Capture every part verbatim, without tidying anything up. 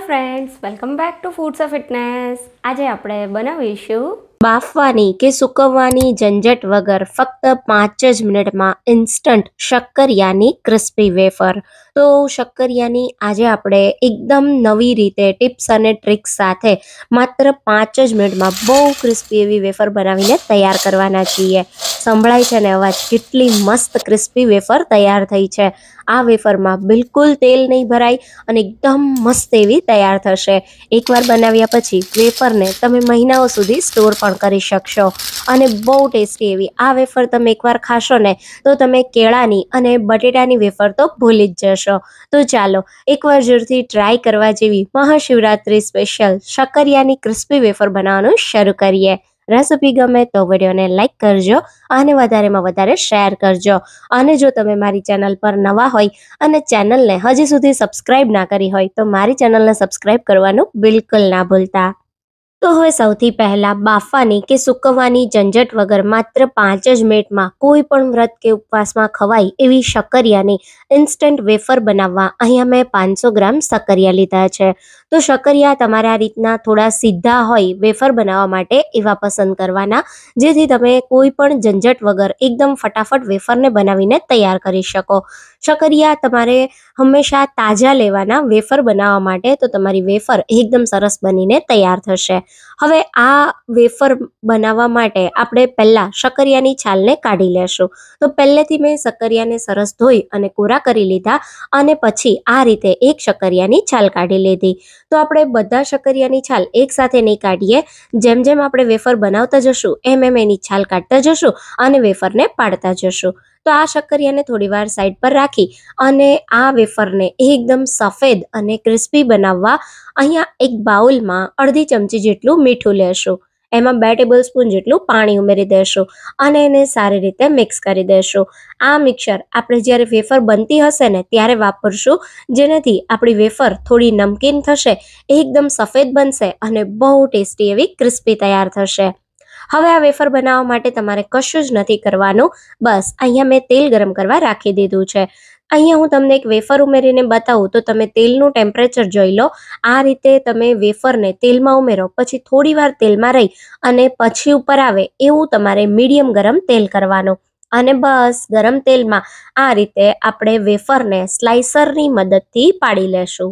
Friends, welcome back to foods of fitness. આજે આપણે બનાવીશું બાફવાની કે સૂકવવાની ઝંઝટ વગર ફક્ત પાંચ જ મિનિટમાં ઇન્સ્ટન્ટ શક્કરિયાની ક્રિસ્પી વેફર. તો શક્કરિયાની આજે આપણે એકદમ નવી રીતે ટિપ્સ અને ટ્રિક્સ સાથે માત્ર પાંચ જ મિનિટમાં બહુ ક્રિસ્પી એવી વેફર બનાવીને તૈયાર કરવાના છીએ. સંભળાય છે ને અવાજ? કેટલી મસ્ત ક્રિસ્પી વેફર તૈયાર થઈ છે. આ વેફરમાં બિલકુલ તેલ નહીં ભરાય અને એકદમ મસ્ત એવી તૈયાર થશે. એકવાર બનાવ્યા પછી વેફરને તમે મહિનાઓ સુધી સ્ટોર પણ કરી શકશો અને બહુ ટેસ્ટી એવી આ વેફર તમે એકવાર ખાશો ને તો તમે કેળાની અને બટેટાની વેફર તો ભૂલી જ જશો. તો ચાલો એકવાર જરૂરથી ટ્રાય કરવા જેવી મહાશિવરાત્રી સ્પેશિયલ શક્કરિયાની ક્રિસ્પી વેફર બનાવવાનું શરૂ કરીએ. રેસિપી ગમે તો વિડીયોને લાઇક કરજો અને વધારેમાં વધારે શેર કરજો. અને જો તમે મારી ચેનલ પર નવા હોય અને ચેનલને હજી સુધી સબસ્ક્રાઇબ ના કરી હોય તો મારી ચેનલને સબસ્ક્રાઇબ કરવાનું બિલકુલ ના ભૂલતા. તો હવે સૌથી પહેલાં બાફવાની કે સૂકવવાની ઝંઝટ વગર માત્ર પાંચ જ મિનિટમાં કોઈ પણ વ્રત કે ઉપવાસમાં ખવાય એવી શક્કરિયાની ઇન્સ્ટન્ટ વેફર બનાવવા અહીંયા મેં પાંચસો ગ્રામ શક્કરિયા લીધા છે. તો શક્કરિયા તમારે આ રીતના થોડા સીધા હોય વેફર બનાવવા માટે એવા પસંદ કરવાના, જેથી તમે કોઈ પણ ઝંઝટ વગર એકદમ ફટાફટ વેફરને બનાવીને તૈયાર કરી શકો. શક્કરિયા તમારે હંમેશા તાજા લેવાના વેફર બનાવવા માટે, તો તમારી વેફર એકદમ સરસ બનીને તૈયાર થશે. હવે આ વેફર બનાવવા માટે આપણે પહેલાં શક્કરિયાની છાલને કાઢી લેશું. તો પહેલેથી મેં શક્કરિયાને સરસ ધોઈ અને કોરા કરી લીધા અને પછી આ રીતે એક શક્કરિયાની છાલ કાઢી લીધી. તો આપણે બધા શક્કરિયાની છાલ એકસાથે નહીં કાઢીએ, જેમ જેમ આપણે વેફર બનાવતા જશું એમ એમ એની છાલ કાઢતા જશું અને વેફરને પાડતા જશું. તો આ શક્કરિયાને થોડી વાર સાઈડ પર રાખી અને આ વેફરને એકદમ સફેદ અને ક્રિસ્પી બનાવવા અહીંયા એક બાઉલમાં અડધી ચમચી જેટલું મીઠું લેશું. એમાં બે ટેબલ સ્પૂન જેટલું પાણી ઉમેરી દેશું અને એને સારી રીતે મિક્સ કરી દેશું. આ મિક્સર આપણે જ્યારે વેફર બનતી હશે ને ત્યારે વાપરશું, જેનાથી આપણી વેફર થોડી નમકીન થશે, એકદમ સફેદ બનશે અને બહુ ટેસ્ટી એવી ક્રિસ્પી તૈયાર થશે. હવે આ વેફર બનાવવા માટે તમારે કશું જ નથી કરવાનું. બસ અહીંયા મેં તેલ ગરમ કરવા રાખી દીધું છે. અહીંયા હું તમને એક વેફર ઉમેરીને બતાવું તો તમે તેલનું ટેમ્પરેચર જોઈ લો. આ રીતે તમે વેફરને તેલમાં ઉમેરો, પછી થોડી વાર તેલમાં રહી અને પછી ઉપર આવે એવું તમારે મીડિયમ ગરમ તેલ કરવાનું. અને બસ ગરમ તેલમાં આ રીતે આપણે વેફરને સ્લાઇસરની મદદથી પાડી લેશું.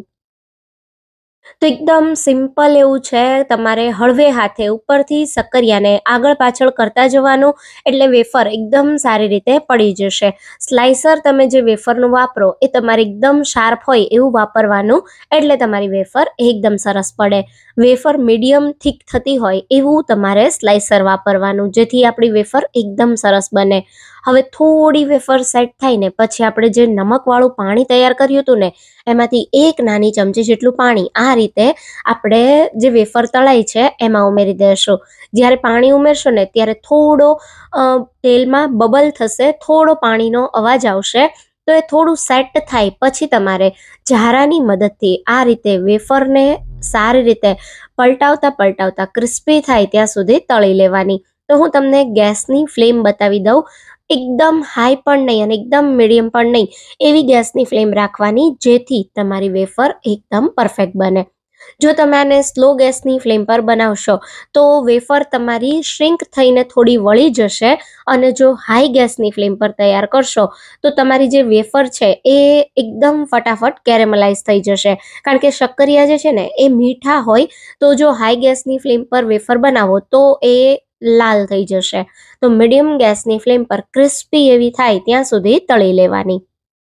તો એકદમ સિમ્પલ એવું છે. તમારે હળવે હાથે ઉપરથી શક્કરિયાને આગળ પાછળ કરતા જવાનું, એટલે વેફર એકદમ સારી રીતે પડી જશે. સ્લાઇસર તમે જે વેફરનું વાપરો એ તમારે એકદમ શાર્પ હોય એવું વાપરવાનું, એટલે તમારી વેફર એકદમ સરસ પડે. વેફર મીડિયમ થીક થતી હોય એવું તમારે સ્લાઇસર વાપરવાનું, જેથી આપણી વેફર એકદમ સરસ બને. હવે થોડી વેફર સેટ થાય ને પછી આપણે જે નમકવાળું પાણી તૈયાર કર્યું હતું ને એમાંથી એક નાની ચમચી જેટલું પાણી આ રીતે આપણે જે વેફર તળાઈ છે એમાં ઉમેરી દઈશું. જ્યારે પાણી ઉમેરશો ને ત્યારે થોડો તેલમાં બબલ થશે, થોડો પાણીનો અવાજ આવશે. તો એ થોડું સેટ થાય પછી તમારે ઝારાની મદદથી આ રીતે વેફરને સારી રીતે પલટાવતા પલટાવતા ક્રિસ્પી થાય ત્યાં સુધી તળી લેવાની. તો હું તમને ગેસની ફ્લેમ બતાવી દઉં. એકદમ હાઈ પણ નહીં અને એકદમ મીડિયમ પણ નહીં, એવી ગેસની ફ્લેમ રાખવાની, જેથી તમારી વેફર એકદમ પરફેક્ટ બને. જો તમે આને સ્લો ગેસની ફ્લેમ પર બનાવશો તો વેફર તમારી શ્રિંક થઈને થોડી વળી જશે, અને જો હાઈ ગેસની ફ્લેમ પર તૈયાર કરશો તો તમારી જે વેફર છે એ એકદમ ફટાફટ કેરેમલાઇઝ થઈ જશે. કારણ કે શક્કરિયા જે છે ને એ મીઠા હોય, તો જો હાઈ ગેસની ફ્લેમ પર વેફર બનાવો તો એ લાલ થઈ જશે. તો મીડિયમ ગેસની ફ્લેમ પર ક્રિસ્પી એવી થાય ત્યાં સુધી તળી લેવાની.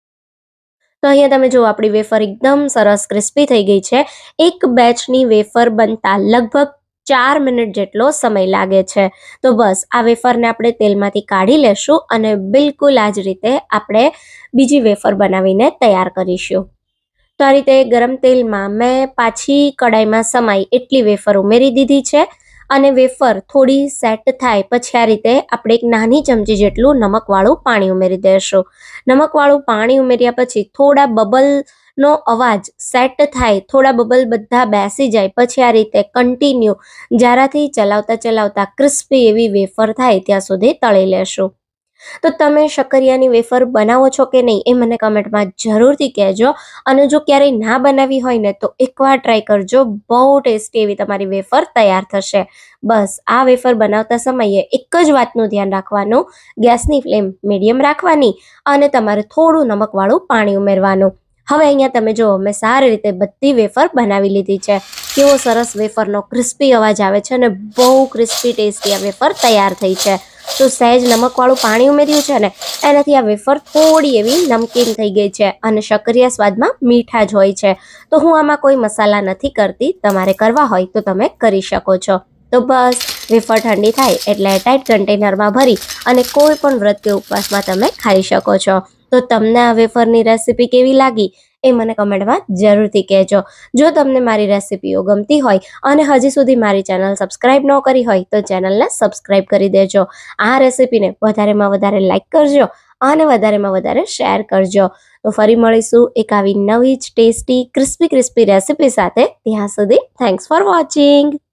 તો અહીંયા તમે જો આપણી વેફર એકદમ સરસ ક્રિસ્પી થઈ ગઈ છે. એક બેચની વેફર બનતા લગભગ ચાર મિનિટ જેટલો સમય લાગે છે. તો બસ આ વેફરને આપણે તેલમાંથી કાઢી લેશું અને બિલકુલ આ જ રીતે આપણે બીજી વેફર બનાવીને તૈયાર કરીશું. તો આ રીતે ગરમ તેલમાં મેં પાછી કડાઈમાં સમાય એટલી વેફર ઉમેરી દીધી છે અને વેફર થોડી સેટ થાય પછી આ રીતે આપણે એક નાની ચમચી જેટલું નમકવાળું પાણી ઉમેરી દઈશું. નમકવાળું પાણી ઉમેર્યા પછી થોડા બબલનો અવાજ સેટ થાય, થોડા બબલ બધા બેસી જાય પછી આ રીતે કન્ટિન્યુ જારાથી ચલાવતા ચલાવતા ક્રિસ્પી એવી વેફર થાય ત્યાં સુધી તળી લેશું. તો તમે શક્કરિયાની વેફર બનાવો છો કે નહીં એ મને કમેન્ટમાં જરૂરથી કહેજો. અને જો ક્યારેય ના બનાવી હોય ને તો એકવાર ટ્રાય કરજો, બહુ ટેસ્ટી એવી તમારી વેફર તૈયાર થશે. બસ આ વેફર બનાવતા સમયે એક જ વાતનું ધ્યાન રાખવાનું, ગેસની ફ્લેમ મીડિયમ રાખવાની અને તમારે થોડું નમકવાળું પાણી ઉમેરવાનું. હવે અહીંયા તમે જો મેં સારી રીતે બધી વેફર બનાવી લીધી છે. કેવો સરસ વેફરનો ક્રિસ્પી અવાજ આવે છે અને બહુ ક્રિસ્પી ટેસ્ટી આ વેફર તૈયાર થઈ છે. તો સહેજ નમકવાળું પાણી ઉમેર્યું છે ને એનાથી આ વેફર થોડી એવી નમકીન થઈ ગઈ છે અને શક્કરિયા સ્વાદમાં મીઠા જ હોય છે. તો હું આમાં કોઈ મસાલા નથી કરતી, તમારે કરવા હોય તો તમે કરી શકો છો. તો બસ વેફર ઠંડી થાય એટલે ટાઈટ કન્ટેનરમાં ભરી અને કોઈ પણ વ્રત કે ઉપવાસમાં તમે ખાઈ શકો છો. તો તમને આ વેફરની રેસીપી કેવી લાગી એ મને કમેન્ટમાં જરૂરથી કહેજો. જો તમને મારી રેસીપીઓ ગમતી હોય અને હજી સુધી મારી ચેનલ સબસ્ક્રાઈબ ન કરી હોય તો ચેનલને સબસ્ક્રાઈબ કરી દેજો. આ રેસીપીને વધારેમાં વધારે લાઈક કરજો અને વધારેમાં વધારે શેર કરજો. તો ફરી મળીશું એક આવી નવી જ ટેસ્ટી ક્રિસ્પી ક્રિસ્પી રેસીપી સાથે. ત્યાં સુધી થેન્ક્સ ફોર વોચિંગ.